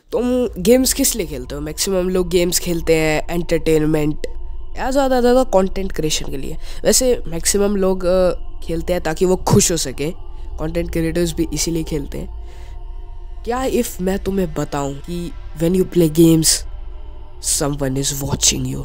तुम गेम्स किस लिए खेलते हो? मैक्सिमम लोग गेम्स खेलते हैं एंटरटेनमेंट या ज़्यादा कंटेंट क्रिएशन के लिए। वैसे मैक्सिमम लोग खेलते हैं ताकि वो खुश हो सके। कंटेंट क्रिएटर्स भी इसीलिए खेलते हैं। क्या इफ़ मैं तुम्हें बताऊं कि when you play games someone is watching you.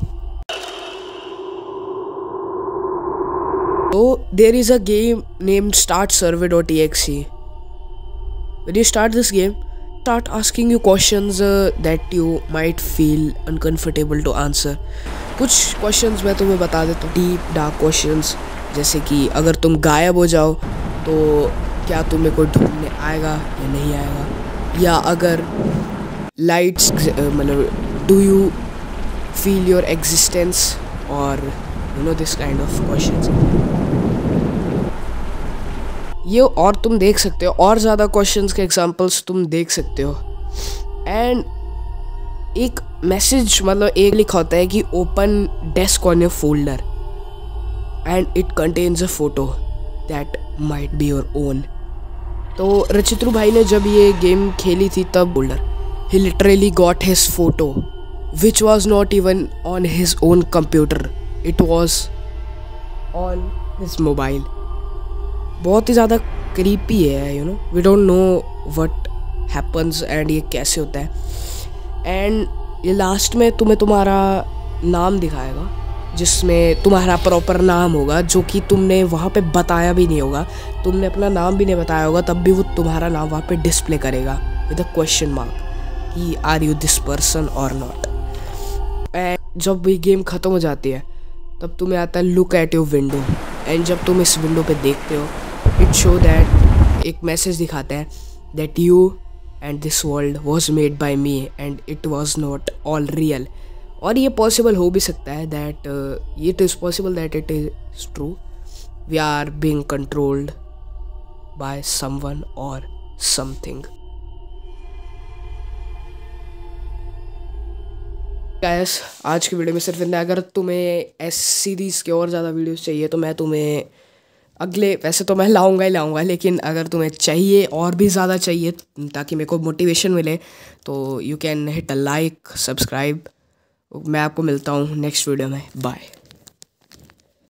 So there is a game named startsurvey.exe. When you start this game, start asking you questions that you might feel uncomfortable to answer. कुछ questions मैं तुम्हें बता देता हूँ, deep dark questions, जैसे कि अगर तुम गायब हो जाओ तो क्या तुम्हें कोई ढूंढने आएगा या नहीं आएगा, या अगर लाइट्स मतलब do you feel your existence, और you know this kind of questions. ये और तुम देख सकते हो, और ज़्यादा क्वेश्चंस के एग्जांपल्स तुम देख सकते हो। एंड एक मैसेज मतलब एक लिखा होता है कि open desk on your folder and it contains a photo that might be your own. तो रचित्रू भाई ने जब ये गेम खेली थी तब फोल्डर ही literally got his photo which was not even on his own computer, it was on his mobile. बहुत ही ज़्यादा क्रीपी है, you know, we don't know what happens and ये कैसे होता है। एंड ये लास्ट में तुम्हें तुम्हारा नाम दिखाएगा, जिसमें तुम्हारा प्रॉपर नाम होगा, जो कि तुमने वहाँ पे बताया भी नहीं होगा। तुमने अपना नाम भी नहीं बताया होगा, तब भी वो तुम्हारा नाम वहाँ पे डिस्प्ले करेगा विद अ क्वेश्चन मार्क कि are you this person or not. And जब ये गेम ख़त्म हो जाती है तब तुम्हें आता है look at your window, and जब तुम इस विंडो पे देखते हो इट शो दैट एक मैसेज दिखाता है that you and this world was made by me and it was not all real. और ये पॉसिबल हो भी सकता है that it is possible that it is true, we are being controlled by someone or something. Guys आज की video में सिर्फ इतना। अगर तुम्हें एस सीरीज़ के और ज़्यादा वीडियोस चाहिए तो मैं तुम्हें अगले, वैसे तो मैं लाऊंगा ही लाऊंगा, लेकिन अगर तुम्हें चाहिए और भी ज़्यादा चाहिए ताकि मेरे को मोटिवेशन मिले तो you can hit a like, subscribe. मैं आपको मिलता हूँ नेक्स्ट वीडियो में। बाय।